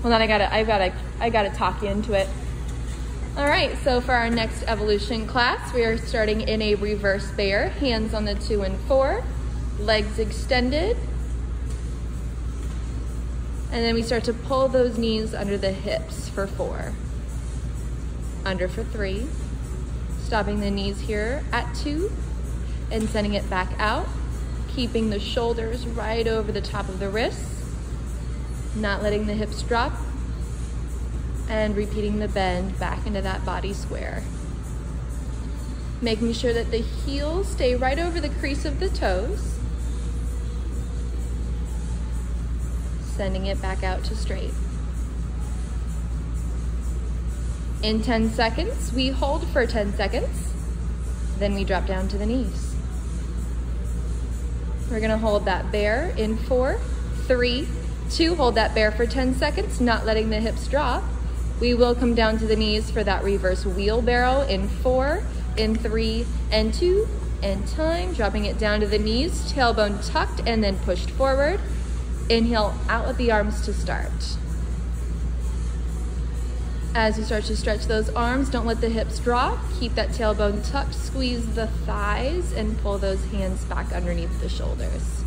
Hold on, I gotta talk you into it. All right, so for our next evolution class, we are starting in a reverse bear, hands on the 2 and 4, legs extended. And then we start to pull those knees under the hips for 4. Under for 3. Stopping the knees here at 2 and sending it back out. Keeping the shoulders right over the top of the wrists. Not letting the hips drop. And repeating the bend back into that body square. Making sure that the heels stay right over the crease of the toes. Sending it back out to straight. In 10 seconds, we hold for 10 seconds. Then we drop down to the knees. We're gonna hold that bear in 4, 3, 2. Hold that bear for 10 seconds, not letting the hips drop. We will come down to the knees for that reverse wheelbarrow in 4, in 3, and 2, and time. Dropping it down to the knees, tailbone tucked and then pushed forward. Inhale out with the arms to start. As you start to stretch those arms, don't let the hips drop. Keep that tailbone tucked, squeeze the thighs, and pull those hands back underneath the shoulders.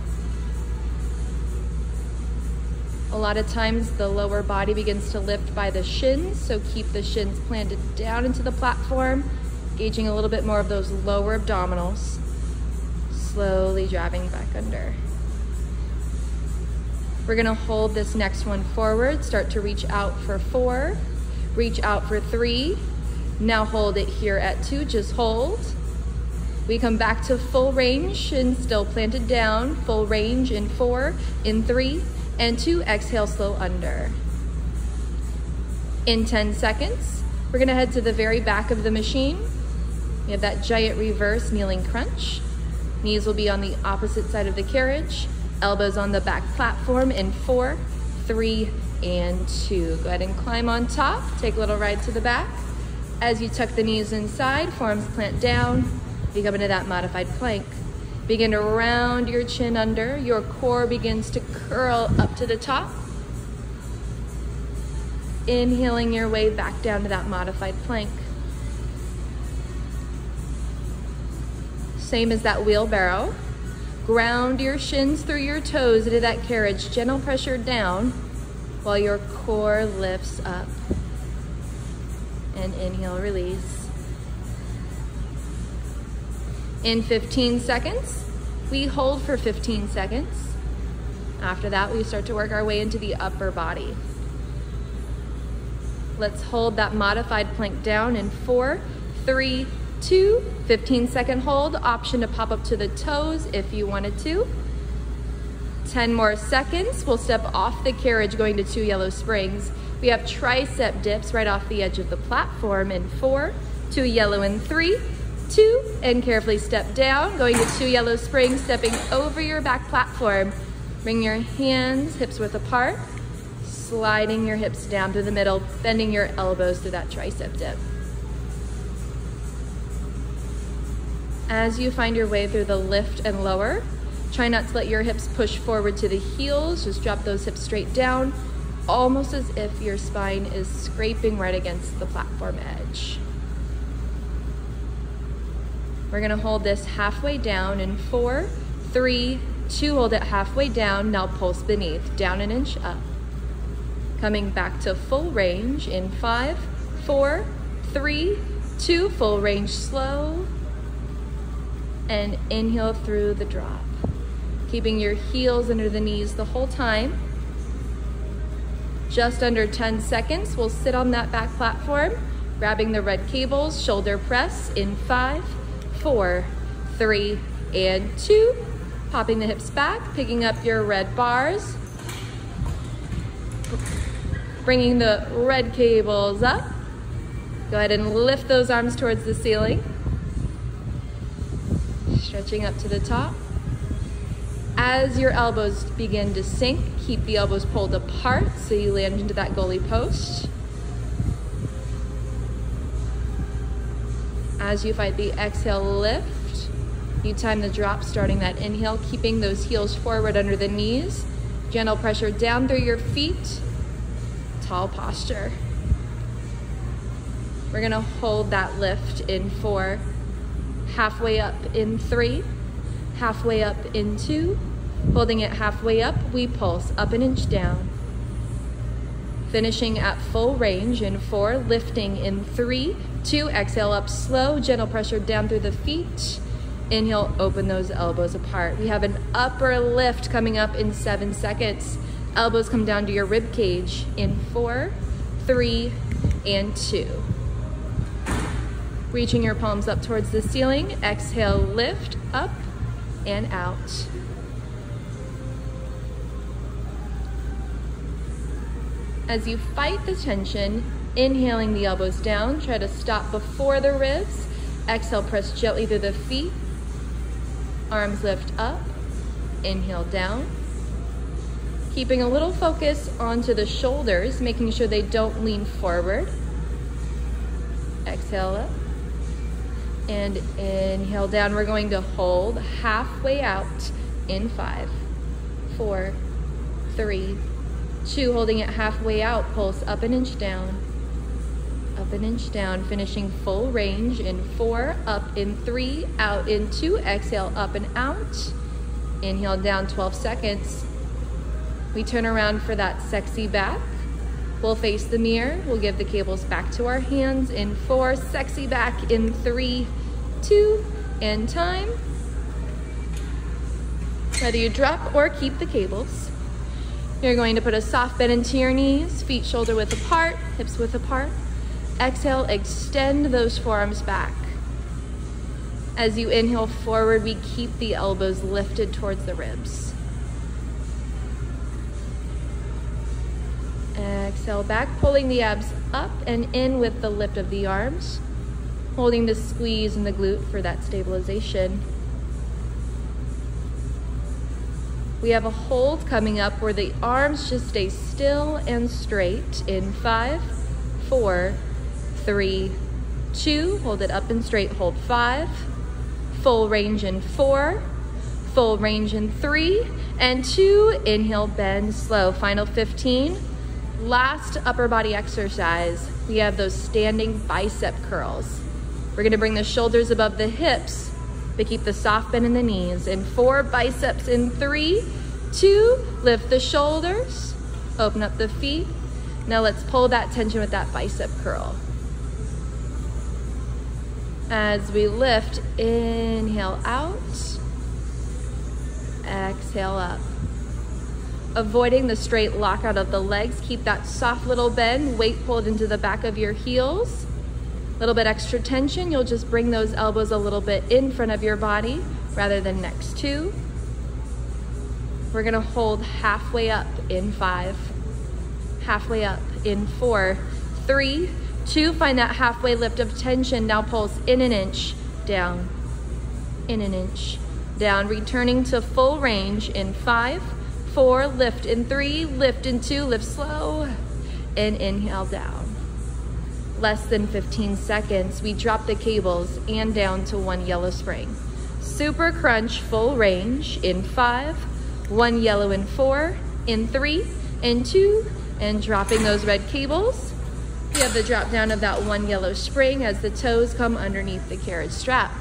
A lot of times the lower body begins to lift by the shins, so keep the shins planted down into the platform, engaging a little bit more of those lower abdominals. Slowly driving back under. We're gonna hold this next one forward, start to reach out for 4, reach out for 3, now hold it here at 2, just hold. We come back to full range, shins still planted down, full range in 4, in 3, and 2, exhale, slow under. In 10 seconds, we're gonna head to the very back of the machine. We have that giant reverse kneeling crunch. Knees will be on the opposite side of the carriage. Elbows on the back platform in 4, 3, and 2. Go ahead and climb on top. Take a little ride to the back. As you tuck the knees inside, forearms plant down. You come into that modified plank. Begin to round your chin under. Your core begins to curl up to the top. Inhaling your way back down to that modified plank. Same as that wheelbarrow. Ground your shins through your toes into that carriage. Gentle pressure down while your core lifts up. And inhale, release. In 15 seconds, we hold for 15 seconds. After that, we start to work our way into the upper body. Let's hold that modified plank down in 4, 3, 2, 15-second hold. Option to pop up to the toes if you wanted to. 10 more seconds. We'll step off the carriage going to 2 yellow springs. We have tricep dips right off the edge of the platform in 4, 2 yellow in 3, 2, and carefully step down, going to 2 yellow springs, stepping over your back platform. Bring your hands hips width apart, sliding your hips down through the middle, bending your elbows through that tricep dip. As you find your way through the lift and lower, try not to let your hips push forward to the heels. Just drop those hips straight down, almost as if your spine is scraping right against the platform edge. We're gonna hold this halfway down in 4, 3, 2, hold it halfway down. Now pulse beneath, down an inch up. Coming back to full range in 5, 4, 3, 2, full range slow. And inhale through the drop. Keeping your heels under the knees the whole time. Just under 10 seconds, we'll sit on that back platform, grabbing the red cables, shoulder press in 5, 4, 3, and 2. Popping the hips back, picking up your red bars. Bringing the red cables up. Go ahead and lift those arms towards the ceiling. Stretching up to the top. As your elbows begin to sink, keep the elbows pulled apart so you land into that goalie post. As you find the exhale lift, you time the drop, starting that inhale, keeping those heels forward under the knees. Gentle pressure down through your feet. tall posture. We're gonna hold that lift in 4, halfway up in 3, halfway up in 2, holding it halfway up, we pulse up an inch down. Finishing at full range in 4, lifting in 3, 2, exhale up slow, gentle pressure down through the feet. Inhale, open those elbows apart. We have an upper lift coming up in 7 seconds. Elbows come down to your rib cage in 4, 3, and 2. Reaching your palms up towards the ceiling. Exhale, lift up and out. As you fight the tension, inhaling the elbows down, try to stop before the ribs. Exhale, press gently through the feet. Arms lift up, inhale down. Keeping a little focus onto the shoulders, making sure they don't lean forward. Exhale up. And inhale down. We're going to hold halfway out in 5, 4, 3, 2. Holding it halfway out, pulse up an inch down. Up an inch down, finishing full range in 4, up in 3, out in 2. Exhale, up and out. Inhale down, 12 seconds. We turn around for that sexy back. We'll face the mirror. We'll give the cables back to our hands in 4, sexy back in 3, 2, and time. Whether you drop or keep the cables, you're going to put a soft bend into your knees, feet shoulder width apart, hips width apart. Exhale, extend those forearms back. As you inhale forward, we keep the elbows lifted towards the ribs. Exhale back, pulling the abs up and in with the lift of the arms, holding the squeeze in the glute for that stabilization. We have a hold coming up where the arms just stay still and straight in 5, 4, 3, 2, hold it up and straight, hold 5, full range in 4, full range in 3, and 2, inhale, bend, slow, final 15. Last upper body exercise, we have those standing bicep curls. We're gonna bring the shoulders above the hips, but keep the soft bend in the knees. In 4, biceps in 3, 2, lift the shoulders, open up the feet. Now let's pull that tension with that bicep curl. As we lift, inhale out, exhale up. Avoiding the straight lockout of the legs, keep that soft little bend, weight pulled into the back of your heels. A little bit extra tension, you'll just bring those elbows a little bit in front of your body rather than next to. We're gonna hold halfway up in 5, halfway up in 4, 3, 2, find that halfway lift of tension. Now pulse in an inch, down, in an inch, down, returning to full range in 5, 4, lift in 3, lift in 2, lift slow, and inhale down. Less than 15 seconds, we drop the cables and down to 1 yellow spring. Super crunch, full range in 5, 1 yellow in 4, in 3, and 2, and dropping those red cables. We have the drop down of that 1 yellow spring as the toes come underneath the carriage strap.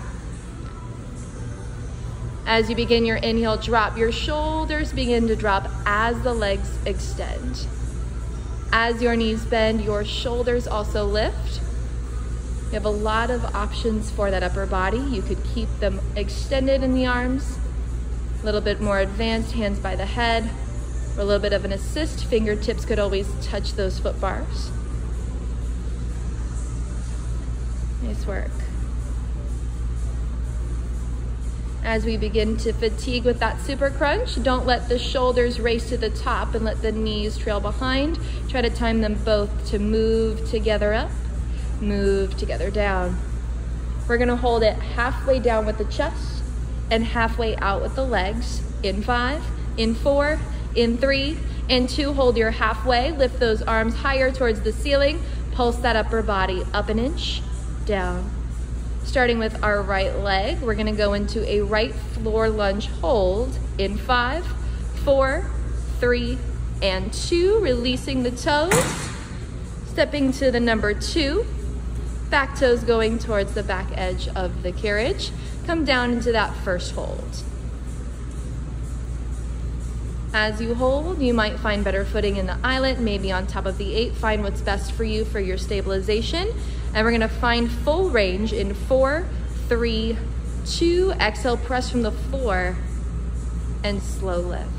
As you begin your inhale, drop your shoulders, begin to drop as the legs extend. As your knees bend, your shoulders also lift. You have a lot of options for that upper body. You could keep them extended in the arms, a little bit more advanced, hands by the head, or a little bit of an assist. Fingertips could always touch those foot bars. Nice work. As we begin to fatigue with that super crunch, don't let the shoulders race to the top and let the knees trail behind. Try to time them both to move together up, move together down. We're gonna hold it halfway down with the chest and halfway out with the legs. In 5, in 4, in 3, and 2, hold your halfway. Lift those arms higher towards the ceiling. Pulse that upper body up an inch, down. Starting with our right leg, we're gonna go into a right floor lunge hold in 5, 4, 3, and 2, releasing the toes. Stepping to the number 2, back toes going towards the back edge of the carriage. Come down into that first hold. As you hold, you might find better footing in the eyelet, maybe on top of the 8. Find what's best for you for your stabilization. And we're gonna find full range in 4, 3, 2. Exhale, press from the floor and slow lift.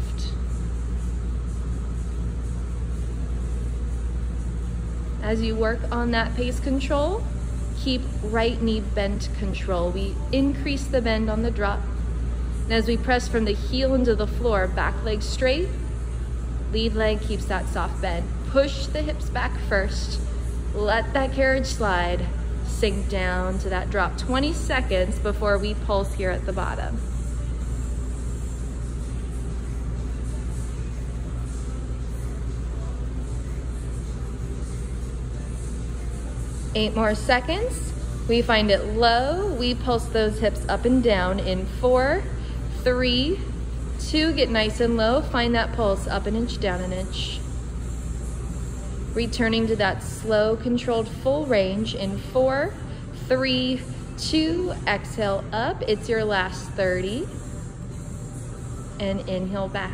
As you work on that pace control, keep right knee bent control. We increase the bend on the drop. And as we press from the heel into the floor, back leg straight, lead leg keeps that soft bend. Push the hips back first. Let that carriage slide, sink down to that drop. 20 seconds before we pulse here at the bottom. Eight more seconds. We find it low. We pulse those hips up and down in 4, 3, 2. Get nice and low. Find that pulse up an inch, down an inch. Returning to that slow, controlled full range in 4, 3, 2. Exhale up. It's your last 30. And inhale back.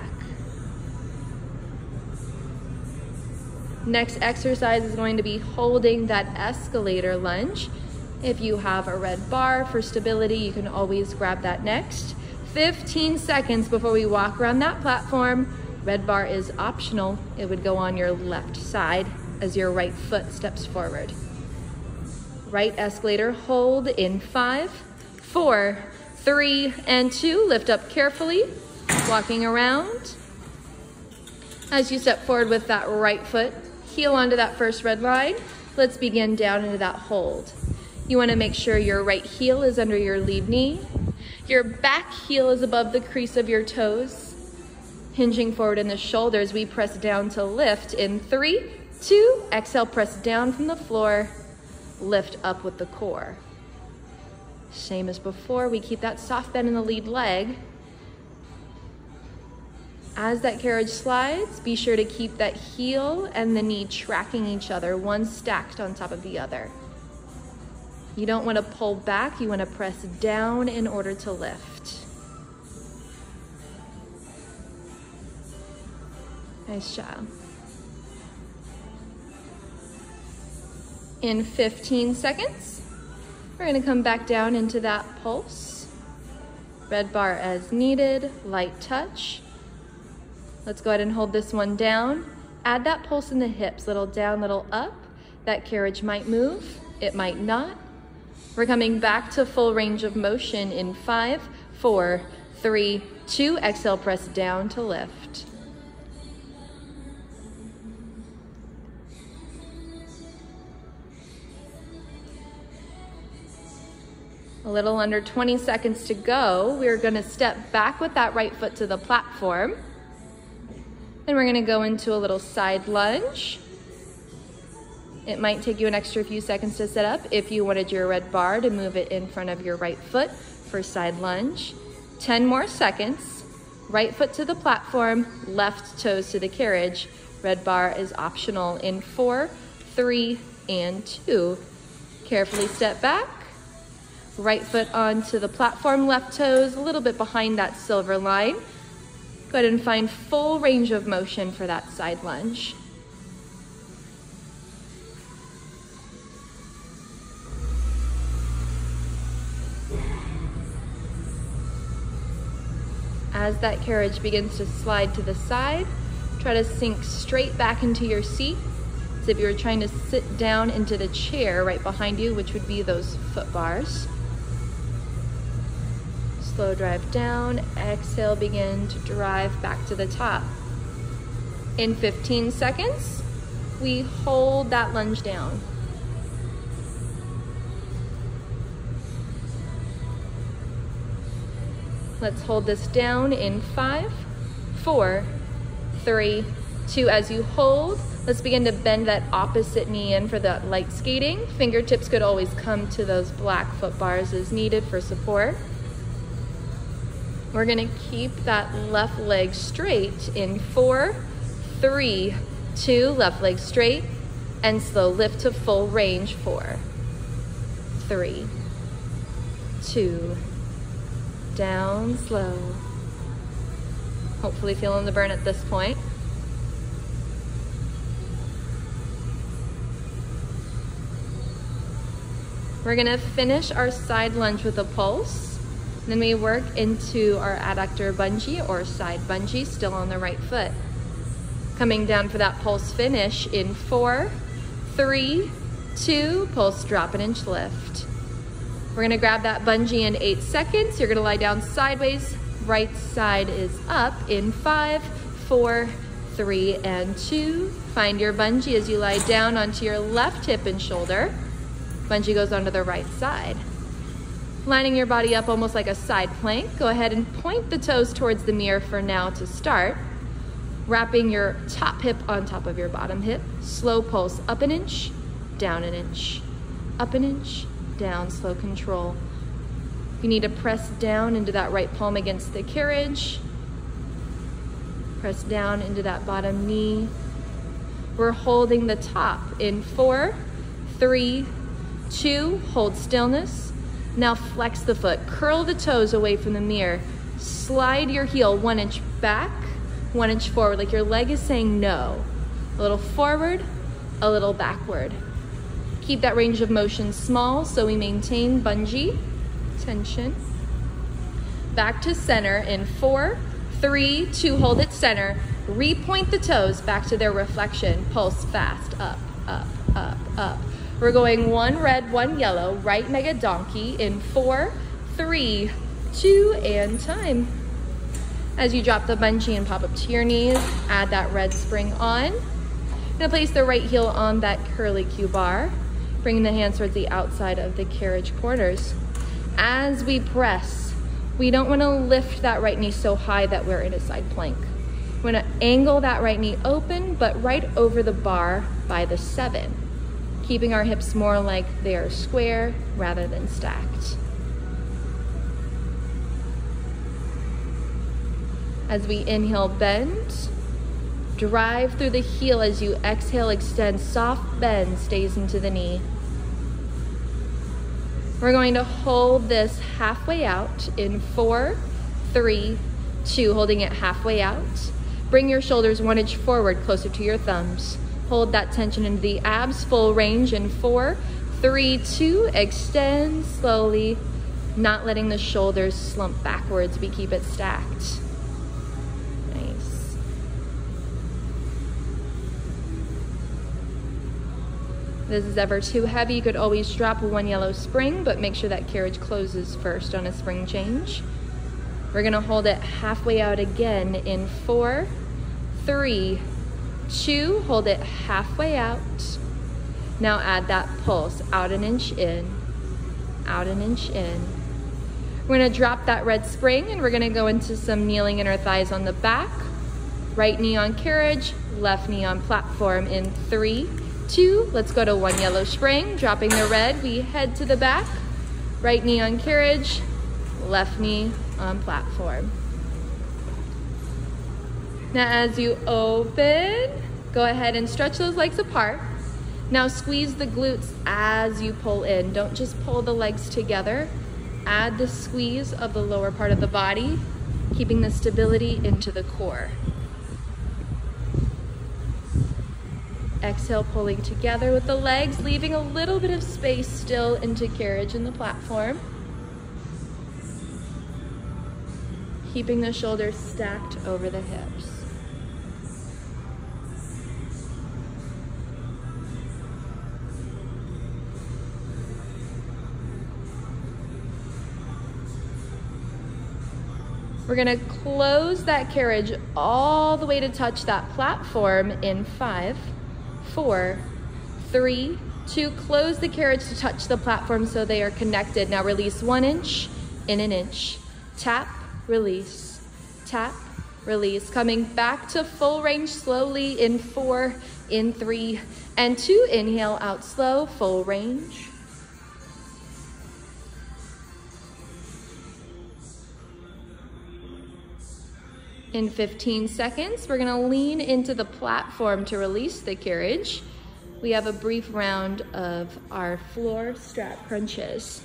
Next exercise is going to be holding that escalator lunge. If you have a red bar for stability, you can always grab that next. 15 seconds before we walk around that platform. Red bar is optional. It would go on your left side as your right foot steps forward. Right escalator, hold in 5, 4, 3, and 2. Lift up carefully, walking around. As you step forward with that right foot, heel onto that first red line. Let's begin down into that hold. You want to make sure your right heel is under your lead knee. Your back heel is above the crease of your toes. Hinging forward in the shoulders, we press down to lift in 3, 2. Exhale, press down from the floor. Lift up with the core. Same as before, we keep that soft bend in the lead leg. As that carriage slides, be sure to keep that heel and the knee tracking each other, one stacked on top of the other. You don't want to pull back, you want to press down in order to lift. Nice job. In 15 seconds, we're going to come back down into that pulse. Red bar as needed, light touch. Let's go ahead and hold this one down. Add that pulse in the hips, little down, little up. That carriage might move, it might not. We're coming back to full range of motion in 5, 4, 3, 2. Exhale, press down to lift. A little under 20 seconds to go. We're gonna step back with that right foot to the platform. Then we're gonna go into a little side lunge. It might take you an extra few seconds to set up if you wanted your red bar to move it in front of your right foot for side lunge. 10 more seconds. Right foot to the platform, left toes to the carriage. Red bar is optional in 4, 3, and 2. Carefully step back. Right foot onto the platform, left toes a little bit behind that silver line. Go ahead and find full range of motion for that side lunge. As that carriage begins to slide to the side, try to sink straight back into your seat as if you were trying to sit down into the chair right behind you, which would be those foot bars. Slow drive down, exhale, begin to drive back to the top. In 15 seconds, we hold that lunge down. Let's hold this down in 5, 4, 3, 2. As you hold, let's begin to bend that opposite knee in for that light skating. Fingertips could always come to those black foot bars as needed for support. We're gonna keep that left leg straight in 4, 3, 2. Left leg straight. and slow. Lift to full range. 4, 3, 2, down, slow. Hopefully feeling the burn at this point. We're gonna finish our side lunge with a pulse. Then we work into our adductor bungee or side bungee, still on the right foot. Coming down for that pulse finish in 4, 3, 2, pulse, drop an inch lift. We're gonna grab that bungee in 8 seconds. You're gonna lie down sideways. Right side is up in 5, 4, 3, and 2. Find your bungee as you lie down onto your left hip and shoulder. Bungee goes onto the right side. Lining your body up almost like a side plank. Go ahead and point the toes towards the mirror for now to start. Wrapping your top hip on top of your bottom hip. Slow pulse, up an inch, down an inch, up an inch, down, slow control. You need to press down into that right palm against the carriage. Press down into that bottom knee. We're holding the top in 4, 3, 2, hold stillness. Now flex the foot, curl the toes away from the mirror. Slide your heel 1 inch back, 1 inch forward, like your leg is saying no. A little forward, a little backward. Keep that range of motion small so we maintain bungee tension. Back to center in 4, 3, 2, hold it center. Repoint the toes back to their reflection. Pulse fast, up, up, up, up. We're going 1 red, 1 yellow, right mega donkey in 4, 3, 2, and time. As you drop the bungee and pop up to your knees, add that red spring on. Now place the right heel on that curly Q bar, bringing the hands towards the outside of the carriage corners. As we press, we don't want to lift that right knee so high that we're in a side plank. We want to angle that right knee open, but right over the bar by the 7. Keeping our hips more like they are square rather than stacked. As we inhale, bend. Drive through the heel as you exhale, extend. Soft bend stays into the knee. We're going to hold this halfway out in 4, 3, 2, holding it halfway out. Bring your shoulders 1 inch forward, closer to your thumbs. Hold that tension into the abs, full range in 4, 3, 2, extend slowly, not letting the shoulders slump backwards. We keep it stacked. Nice. If this is ever too heavy, you could always drop 1 yellow spring, but make sure that carriage closes first on a spring change. We're gonna hold it halfway out again in 4, 3, 2, hold it halfway out. Now add that pulse, out an inch in, out an inch in. We're gonna drop that red spring and we're gonna go into some kneeling inner thighs on the back. Right knee on carriage, left knee on platform in 3, 2, let's go to 1 yellow spring. Dropping the red, we head to the back. Right knee on carriage, left knee on platform. Now as you open, go ahead and stretch those legs apart. Now squeeze the glutes as you pull in. Don't just pull the legs together. Add the squeeze of the lower part of the body, keeping the stability into the core. Exhale, pulling together with the legs, leaving a little bit of space still into carriage in the platform. Keeping the shoulders stacked over the hips. We're gonna close that carriage all the way to touch that platform in 5, 4, 3, 2. Close the carriage to touch the platform so they are connected. Now release 1 inch in an inch. Tap, release, tap, release. Coming back to full range slowly in 4, in 3, and 2. Inhale out slow, full range. In 15 seconds, we're gonna lean into the platform to release the carriage. we have a brief round of our floor strap crunches.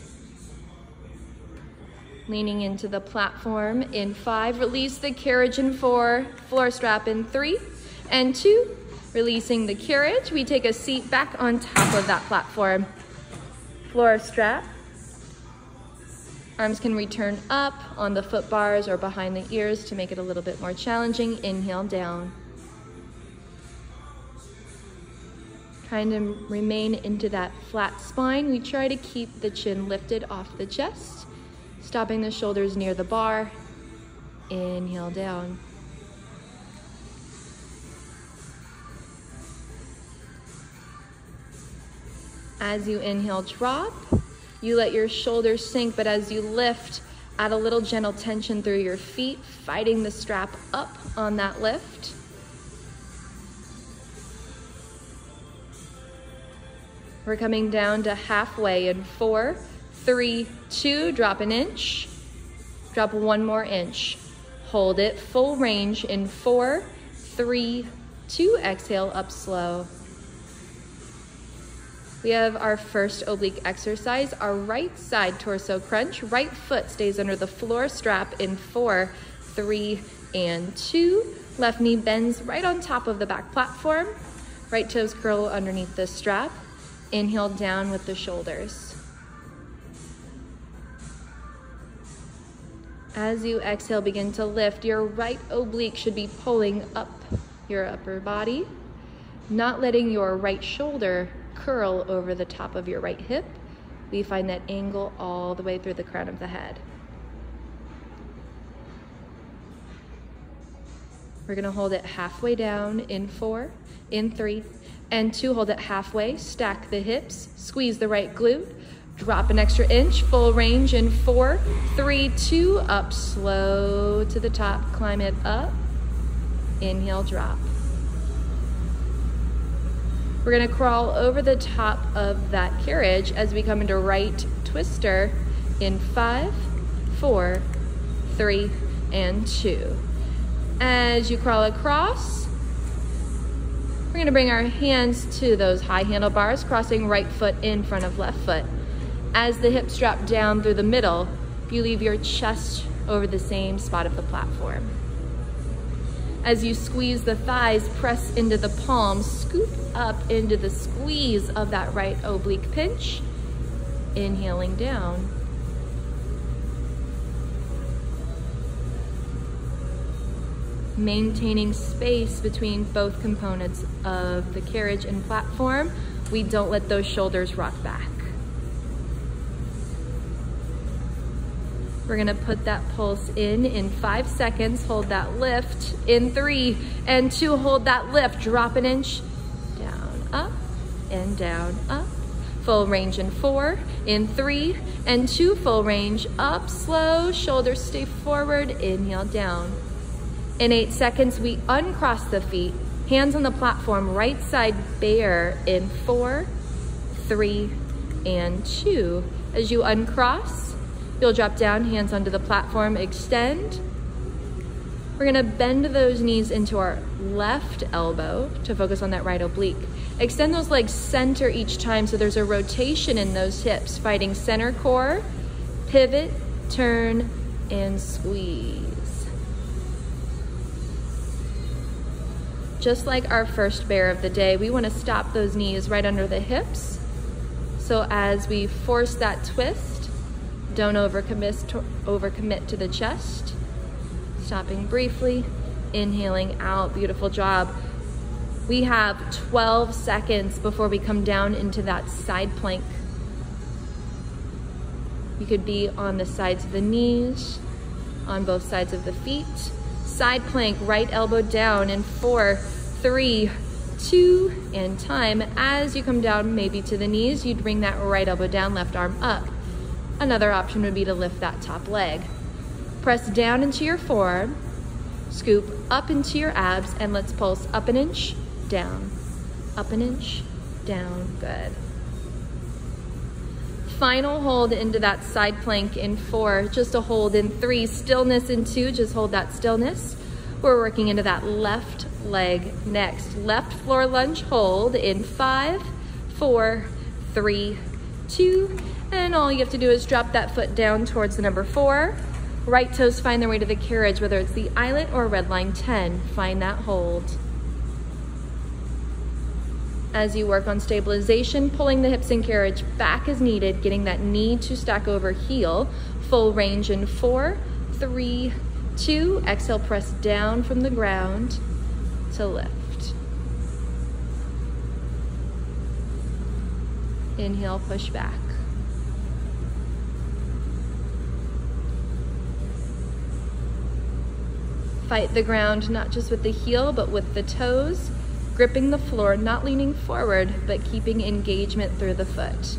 Leaning into the platform in 5, release the carriage in 4, floor strap in 3 and 2. Releasing the carriage, we take a seat back on top of that platform. Floor strap. Arms can return up on the foot bars or behind the ears to make it a little bit more challenging. Inhale down. Trying to remain into that flat spine. We try to keep the chin lifted off the chest, stopping the shoulders near the bar. Inhale down. As you inhale, drop. You let your shoulders sink, but as you lift, add a little gentle tension through your feet, fighting the strap up on that lift. We're coming down to halfway in 4, 3, 2, drop an inch. Drop 1 more inch. Hold it, full range in 4, 3, 2, exhale, up slow. We have our first oblique exercise, our right side torso crunch. Right foot stays under the floor strap in 4, 3, and 2. Left knee bends right on top of the back platform. Right toes curl underneath the strap. Inhale down with the shoulders. As you exhale, begin to lift. Your right oblique should be pulling up your upper body, not letting your right shoulder curl over the top of your right hip. We find that angle all the way through the crown of the head. We're gonna hold it halfway down in 4, in 3, and 2. Hold it halfway, stack the hips, squeeze the right glute, drop an extra inch, full range in 4, 3, 2, up slow to the top, climb it up, inhale, drop. We're gonna crawl over the top of that carriage as we come into right twister in 5, 4, 3, and 2. As you crawl across, we're gonna bring our hands to those high handlebars, crossing right foot in front of left foot. As the hips drop down through the middle, you leave your chest over the same spot of the platform. As you squeeze the thighs, press into the palms, scoop up into the squeeze of that right oblique pinch. Inhaling down. Maintaining space between both components of the carriage and platform. We don't let those shoulders rock back. We're gonna put that pulse in 5 seconds, hold that lift in 3 and 2, hold that lift, drop an inch, down, up, and down, up. Full range in 4, in 3 and 2, full range, up, slow, shoulders stay forward, inhale down. In 8 seconds, we uncross the feet, hands on the platform, right side bare in 4, 3, and 2. As you uncross, you'll drop down, hands onto the platform, extend. We're gonna bend those knees into our left elbow to focus on that right oblique. Extend those legs center each time so there's a rotation in those hips, fighting center core, pivot, turn, and squeeze. Just like our first bear of the day, we wanna stop those knees right under the hips. So as we force that twist, don't overcommit to the chest. Stopping briefly, inhaling out, beautiful job. We have 12 seconds before we come down into that side plank. You could be on the sides of the knees, on both sides of the feet. Side plank, right elbow down in 4, 3, 2, and time. As you come down maybe to the knees, you'd bring that right elbow down, left arm up. Another option would be to lift that top leg. Press down into your forearm, scoop up into your abs, and let's pulse up an inch, down, up an inch, down, good. Final hold into that side plank in 4, just a hold in 3, stillness in 2, just hold that stillness. We're working into that left leg next. Left floor lunge hold in 5, 4, 3, 2, and all you have to do is drop that foot down towards the number 4. Right toes find their way to the carriage, whether it's the eyelet or red line 10. Find that hold. As you work on stabilization, pulling the hips and carriage back as needed, getting that knee to stack over heel. Full range in 4, 3, 2. Exhale, press down from the ground to lift. Inhale, push back. Fight the ground, not just with the heel, but with the toes, gripping the floor, not leaning forward, but keeping engagement through the foot.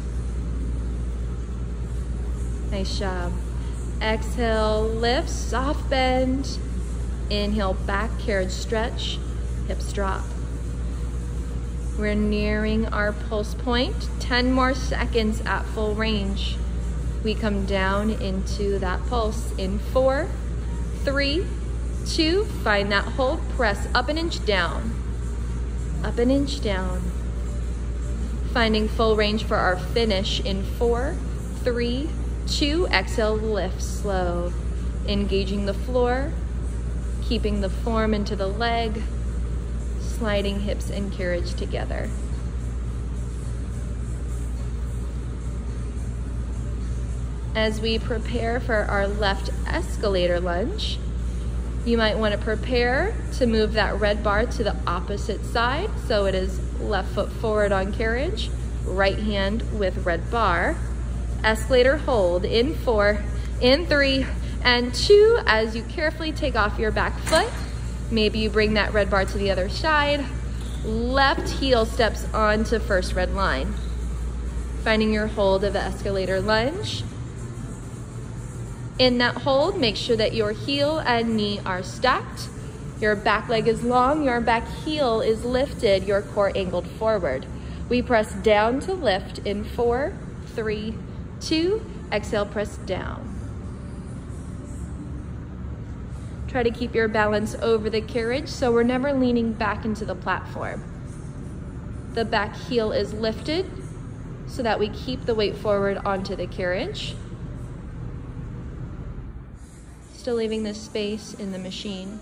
Nice job. Exhale, lift, soft bend. Inhale, back carriage stretch, hips drop. We're nearing our pulse point. 10 more seconds at full range. We come down into that pulse in 4, 3, 2, find that hold, press up an inch down, up an inch down. Finding full range for our finish in 4, 3, 2, exhale, lift slow. Engaging the floor, keeping the form into the leg, sliding hips and carriage together. As we prepare for our left escalator lunge, you might want to prepare to move that red bar to the opposite side. So it is left foot forward on carriage, right hand with red bar. Escalator hold in 4, in 3, and 2 as you carefully take off your back foot. Maybe you bring that red bar to the other side. Left heel steps onto first red line. Finding your hold of the escalator lunge. In that hold, make sure that your heel and knee are stacked. Your back leg is long, your back heel is lifted, your core angled forward. We press down to lift in 4, 3, 2, exhale, press down. Try to keep your balance over the carriage so we're never leaning back into the platform. The back heel is lifted so that we keep the weight forward onto the carriage. Still leaving this space in the machine.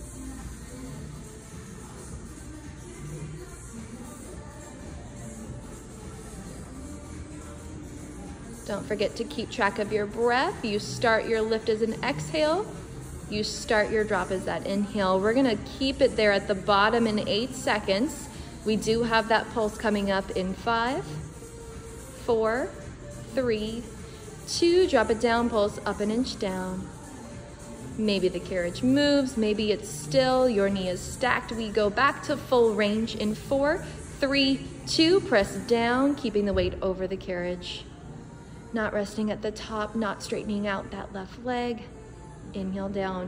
Don't forget to keep track of your breath. You start your lift as an exhale. You start your drop as that inhale. We're gonna keep it there at the bottom in 8 seconds. We do have that pulse coming up in 5, 4, 3, 2, drop it down, pulse up an inch down. Maybe the carriage moves, maybe it's still, your knee is stacked. We go back to full range in 4, 3, 2, press down, keeping the weight over the carriage. Not resting at the top, not straightening out that left leg. Inhale down.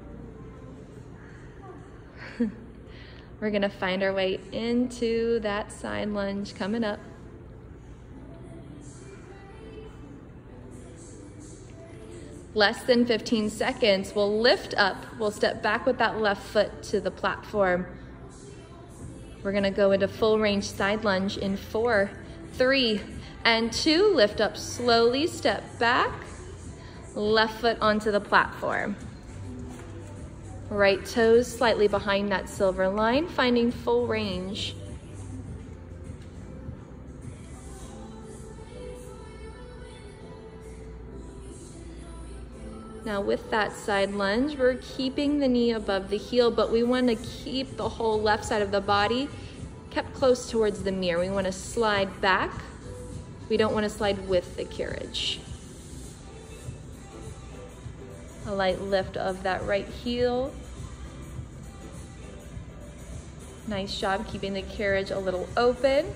We're gonna find our way into that side lunge coming up. Less than 15 seconds, we'll lift up, we'll step back with that left foot to the platform. We're gonna go into full range side lunge in 4, 3, and 2. Lift up slowly, step back, left foot onto the platform. Right toes slightly behind that silver line, finding full range. Now with that side lunge, we're keeping the knee above the heel, but we want to keep the whole left side of the body kept close towards the mirror. We want to slide back. We don't want to slide with the carriage. A light lift of that right heel. Nice job keeping the carriage a little open.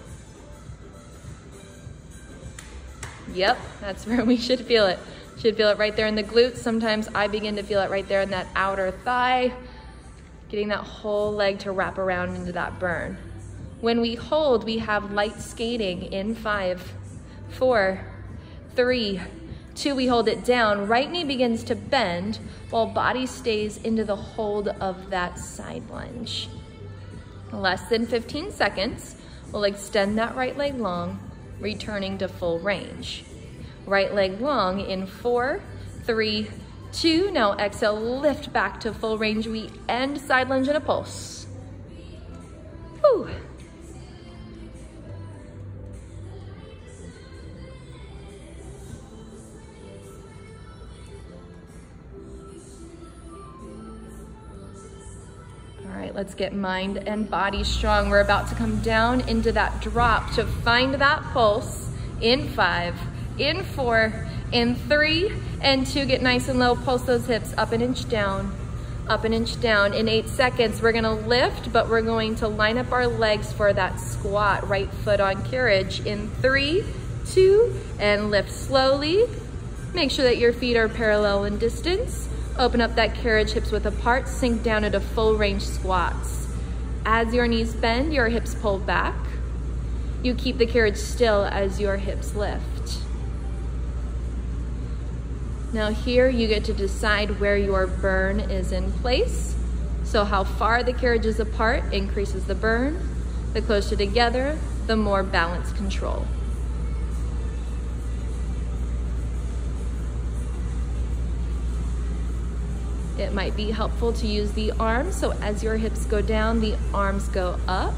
Yep, that's where we should feel it. Should feel it right there in the glutes. Sometimes I begin to feel it right there in that outer thigh, getting that whole leg to wrap around into that burn. When we hold, we have light skating in 5, 4, 3, 2, we hold it down. Right knee begins to bend while body stays into the hold of that side lunge. Less than 15 seconds. We'll extend that right leg long, returning to full range. Right leg long in 4, 3, 2. Now exhale, lift back to full range. We end side lunge in a pulse. Whew. All right, let's get mind and body strong. We're about to come down into that drop to find that pulse in 5, in 4, in 3, and 2. Get nice and low, pulse those hips up an inch down, up an inch down. In 8 seconds, we're gonna lift, but we're going to line up our legs for that squat, right foot on carriage. In 3, 2, and lift slowly. Make sure that your feet are parallel in distance. Open up that carriage, hips width apart, sink down into full range squats. As your knees bend, your hips pull back. You keep the carriage still as your hips lift. Now here you get to decide where your burn is in place. So how far the carriage is apart increases the burn. The closer together, the more balance control. It might be helpful to use the arms, so as your hips go down, the arms go up.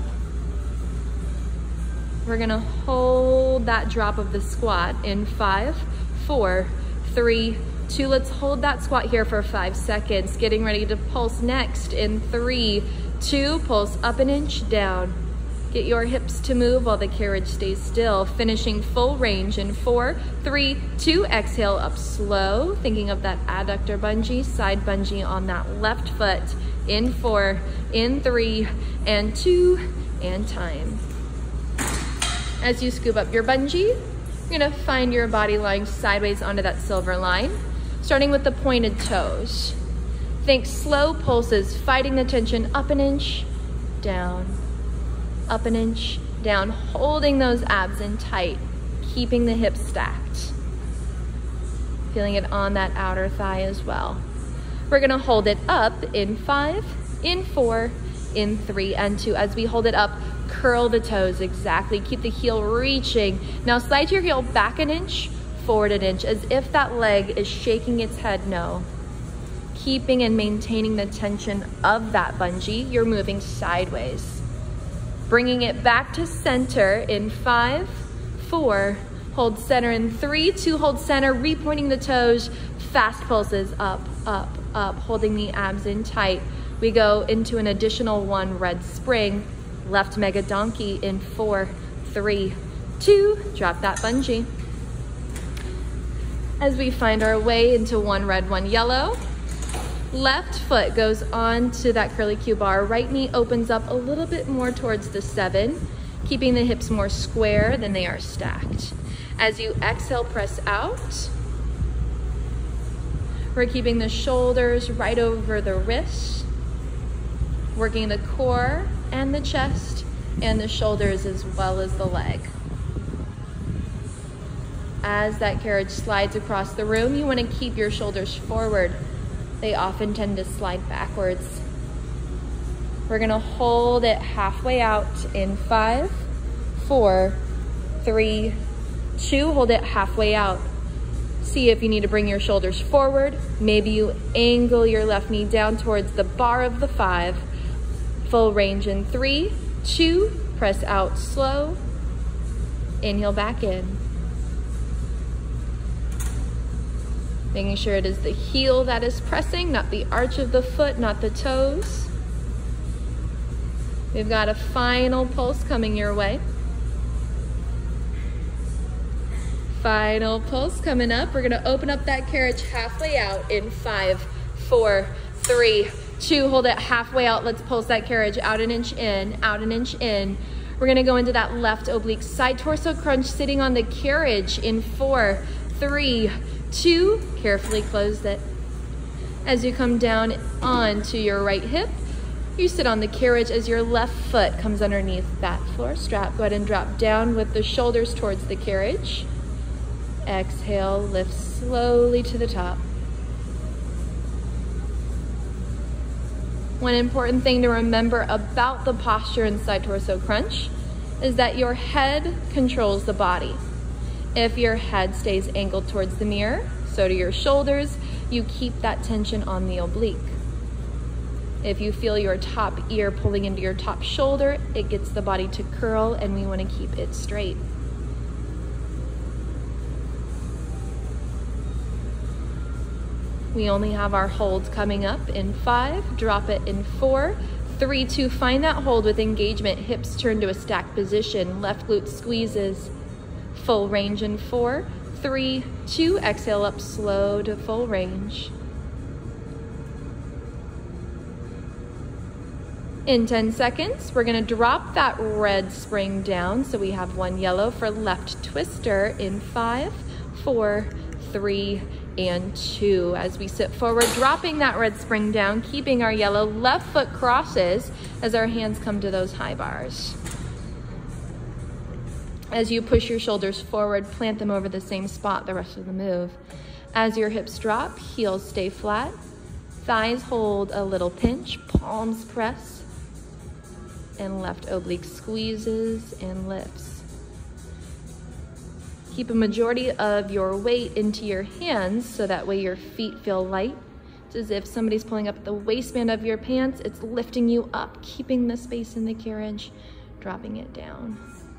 We're gonna hold that drop of the squat in 5, 4, 3, 2. Let's hold that squat here for 5 seconds. Getting ready to pulse next in 3, 2. Pulse up an inch, down. Get your hips to move while the carriage stays still. Finishing full range in 4, 3, 2. Exhale up slow. Thinking of that adductor bungee, side bungee on that left foot. In 4, in 3, and 2, and time. As you scoop up your bungee, you're gonna find your body lying sideways onto that silver line, starting with the pointed toes. Think slow pulses, fighting the tension up an inch, down. Up an inch, down, holding those abs in tight, keeping the hips stacked. Feeling it on that outer thigh as well. We're gonna hold it up in 5, in 4, in 3, and 2. As we hold it up, curl the toes, exactly. Keep the heel reaching. Now slide your heel back an inch, forward an inch, as if that leg is shaking its head no. Keeping and maintaining the tension of that bungee, you're moving sideways. Bringing it back to center in 5, 4, hold center in 3, 2, hold center, repointing the toes, fast pulses, up, up, up, holding the abs in tight. We go into an additional 1 red spring, left mega donkey in 4, 3, 2, drop that bungee. As we find our way into 1 red, 1 yellow, left foot goes on to that curly Q bar. Right knee opens up a little bit more towards the 7, keeping the hips more square than they are stacked. As you exhale, press out. We're keeping the shoulders right over the wrists, working the core and the chest and the shoulders as well as the leg. As that carriage slides across the room, you want to keep your shoulders forward. They often tend to slide backwards. We're gonna hold it halfway out in 5, 4, 3, 2. Hold it halfway out. See if you need to bring your shoulders forward. Maybe you angle your left knee down towards the bar of the 5. Full range in 3, 2. Press out slow. Inhale back in. Making sure it is the heel that is pressing, not the arch of the foot, not the toes. We've got a final pulse coming your way. Final pulse coming up. We're gonna open up that carriage halfway out in 5, 4, 3, 2. Hold it halfway out. Let's pulse that carriage out an inch in, out an inch in. We're gonna go into that left oblique side torso crunch, sitting on the carriage in 4, 3, 2, carefully close it. As you come down onto your right hip, you sit on the carriage as your left foot comes underneath that floor strap. Go ahead and drop down with the shoulders towards the carriage. Exhale, lift slowly to the top. One important thing to remember about the posture in side torso crunch is that your head controls the body. If your head stays angled towards the mirror, so do your shoulders. You keep that tension on the oblique. If you feel your top ear pulling into your top shoulder, it gets the body to curl, and we want to keep it straight. We only have our holds coming up in 5, drop it in 4, 3, 2, find that hold with engagement, hips turn to a stacked position, left glute squeezes, full range in 4, 3, 2, exhale up slow to full range. In 10 seconds, we're gonna drop that red spring down, so we have 1 yellow for left twister in 5, 4, 3, and 2. As we sit forward, dropping that red spring down, keeping our yellow, left foot crosses as our hands come to those high bars. As you push your shoulders forward, plant them over the same spot the rest of the move. As your hips drop, heels stay flat, thighs hold a little pinch, palms press, and left oblique squeezes and lifts. Keep a majority of your weight into your hands so that way your feet feel light. It's as if somebody's pulling up the waistband of your pants. It's lifting you up, keeping the space in the carriage, dropping it down.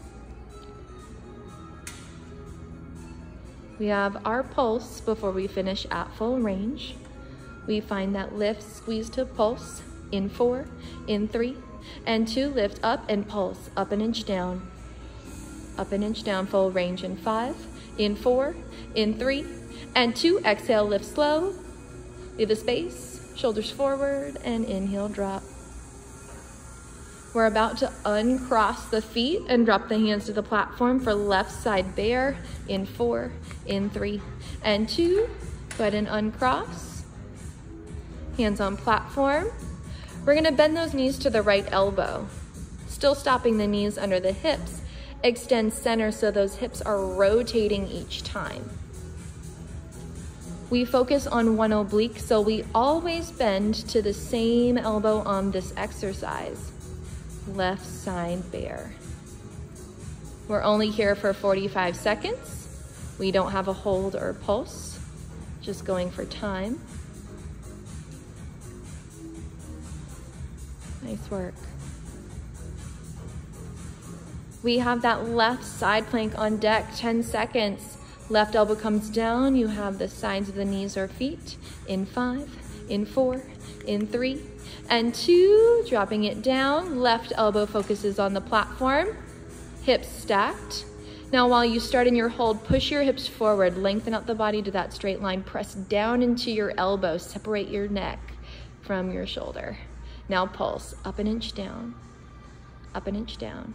We have our pulse before we finish at full range. We find that lift, squeeze to pulse in 4, in 3, and 2, lift up and pulse, up an inch down. Up an inch down, full range in 5, in 4, in 3, and 2, exhale, lift slow, leave a space, shoulders forward, and inhale, drop. We're about to uncross the feet and drop the hands to the platform for left side bear in 4, in 3, and 2, go ahead and uncross, hands on platform. We're gonna bend those knees to the right elbow, still stopping the knees under the hips. Extend center so those hips are rotating each time. We focus on one oblique, so we always bend to the same elbow on this exercise. Left side bear. We're only here for 45 seconds. We don't have a hold or pulse, just going for time. Nice work. We have that left side plank on deck, 10 seconds. Left elbow comes down, you have the sides of the knees or feet in 5, in 4, in 3, and 2, dropping it down. Left elbow focuses on the platform, hips stacked. Now while you start in your hold, push your hips forward, lengthen out the body to that straight line, press down into your elbow, separate your neck from your shoulder. Now pulse, up an inch down, up an inch down.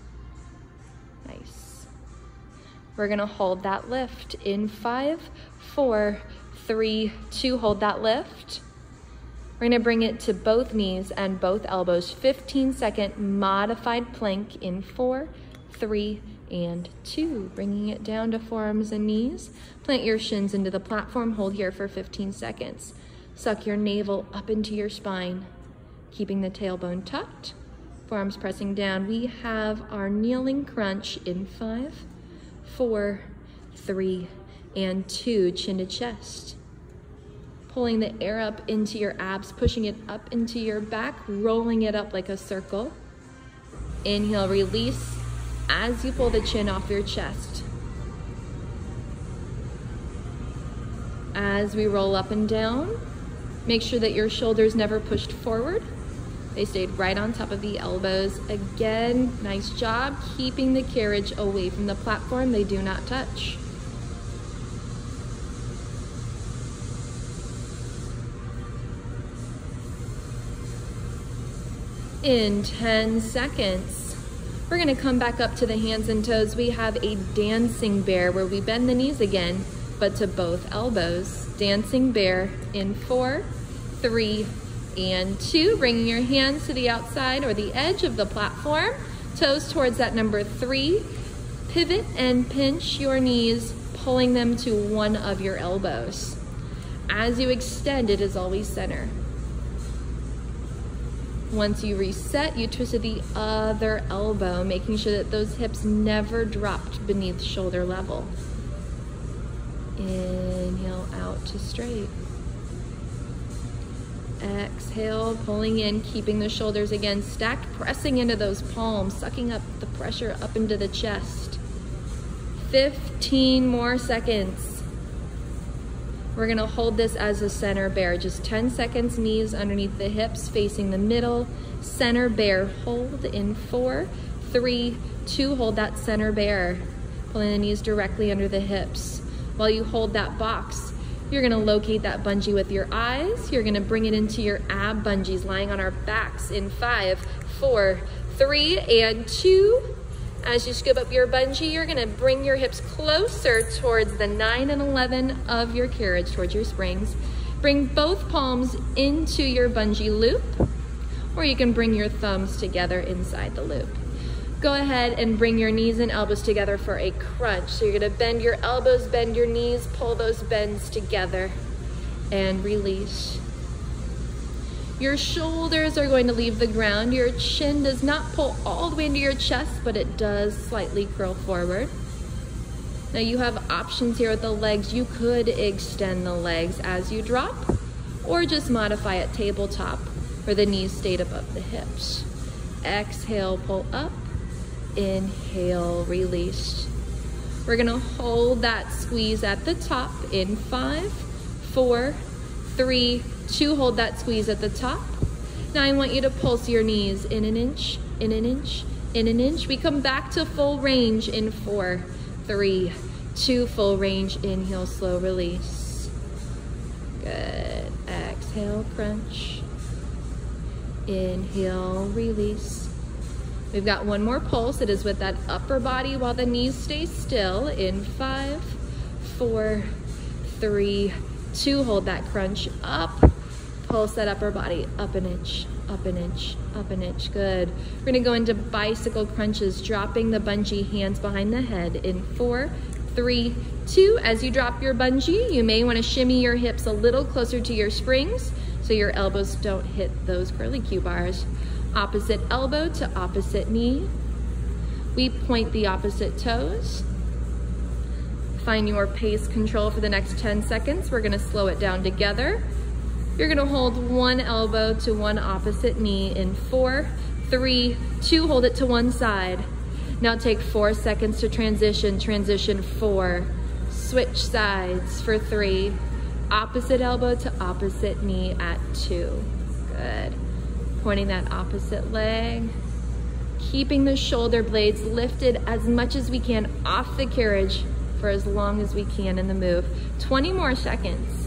Nice. We're gonna hold that lift in 5, 4, 3, 2, hold that lift. We're gonna bring it to both knees and both elbows, 15-second modified plank in 4, 3, and 2. Bringing it down to forearms and knees. Plant your shins into the platform, hold here for 15 seconds. Suck your navel up into your spine, keeping the tailbone tucked. Forearms pressing down. We have our kneeling crunch in 5, 4, 3, and 2, chin to chest. Pulling the air up into your abs, pushing it up into your back, rolling it up like a circle. Inhale, release as you pull the chin off your chest. As we roll up and down, make sure that your shoulders never pushed forward. They stayed right on top of the elbows. Again, nice job keeping the carriage away from the platform. They do not touch. In 10 seconds, we're gonna come back up to the hands and toes. We have a dancing bear where we bend the knees again, but to both elbows. Dancing bear in 4, 3, and 2, bringing your hands to the outside or the edge of the platform, toes towards that number 3. Pivot and pinch your knees, pulling them to one of your elbows. As you extend, it is always center. Once you reset, you twist to the other elbow, making sure that those hips never dropped beneath shoulder level. Inhale out to straight. Exhale, pulling in, keeping the shoulders again stacked, pressing into those palms, sucking up the pressure up into the chest. 15 more seconds. We're gonna hold this as a center bear, just 10 seconds, knees underneath the hips, facing the middle. Center bear, hold in 4, 3, 2, hold that center bear. Pulling the knees directly under the hips. While you hold that box, you're gonna locate that bungee with your eyes. You're gonna bring it into your ab bungees, lying on our backs in 5, 4, 3, and 2. As you scoop up your bungee, you're gonna bring your hips closer towards the 9 and 11 of your carriage, towards your springs. Bring both palms into your bungee loop, or you can bring your thumbs together inside the loop. Go ahead and bring your knees and elbows together for a crunch. So you're gonna bend your elbows, bend your knees, pull those bends together, and release. Your shoulders are going to leave the ground. Your chin does not pull all the way into your chest, but it does slightly curl forward. Now you have options here with the legs. You could extend the legs as you drop, or just modify it tabletop, where the knees stayed above the hips. Exhale, pull up. Inhale, release. We're gonna hold that squeeze at the top in 5, 4, 3, 2, hold that squeeze at the top. Now I want you to pulse your knees in an inch, in an inch, in an inch. We come back to full range in 4, 3, 2, full range, inhale, slow release. Good, exhale, crunch. Inhale, release. We've got one more pulse. It is with that upper body while the knees stay still in 5, 4, 3, 2, hold that crunch up. Pulse that upper body up an inch, up an inch, up an inch. Good. We're gonna go into bicycle crunches, dropping the bungee, hands behind the head in 4, 3, 2. As you drop your bungee, you may wanna shimmy your hips a little closer to your springs so your elbows don't hit those curly Q bars. Opposite elbow to opposite knee. We point the opposite toes. Find your pace control for the next 10 seconds. We're gonna slow it down together. You're gonna hold one elbow to one opposite knee in 4, 3, 2, hold it to one side. Now take 4 seconds to transition. Transition 4, switch sides for 3, opposite elbow to opposite knee at 2. Good. Pointing that opposite leg, keeping the shoulder blades lifted as much as we can off the carriage for as long as we can in the move. 20 more seconds.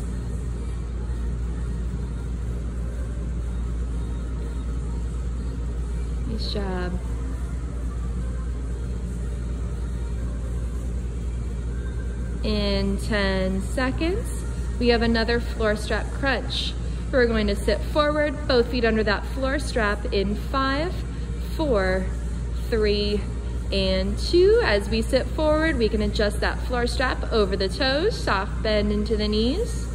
Nice job. In 10 seconds, we have another floor strap crunch. We're going to sit forward, both feet under that floor strap in 5, 4, 3, and 2. As we sit forward, we can adjust that floor strap over the toes, soft bend into the knees.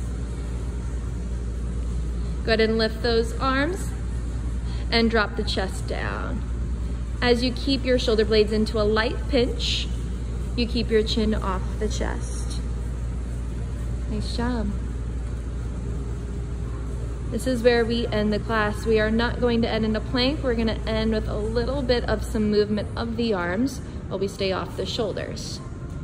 Go ahead and lift those arms and drop the chest down. As you keep your shoulder blades into a light pinch, you keep your chin off the chest. Nice job. This is where we end the class. We are not going to end in a plank. We're gonna end with a little bit of some movement of the arms while we stay off the shoulders.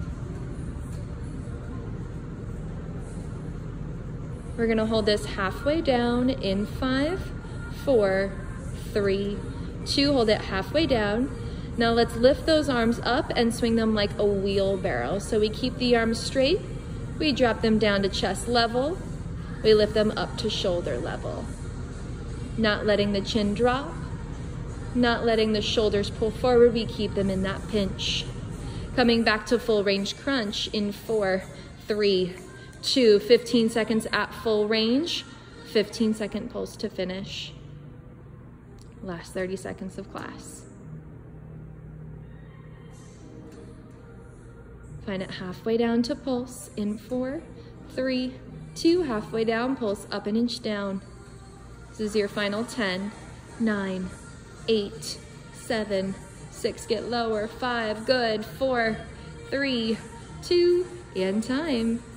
We're gonna hold this halfway down in 5, 4, 3, 2, hold it halfway down. Now let's lift those arms up and swing them like a wheelbarrow. So we keep the arms straight, we drop them down to chest level, we lift them up to shoulder level. Not letting the chin drop, not letting the shoulders pull forward, we keep them in that pinch. Coming back to full range crunch in 4, 3, 2, 15 seconds at full range, 15-second pulse to finish. Last 30 seconds of class. Find it halfway down to pulse in 4, 3, 2, halfway down, pulse up an inch down. This is your final 10, 9, 8, 7, 6, get lower, 5, good, 4, 3, 2, and time.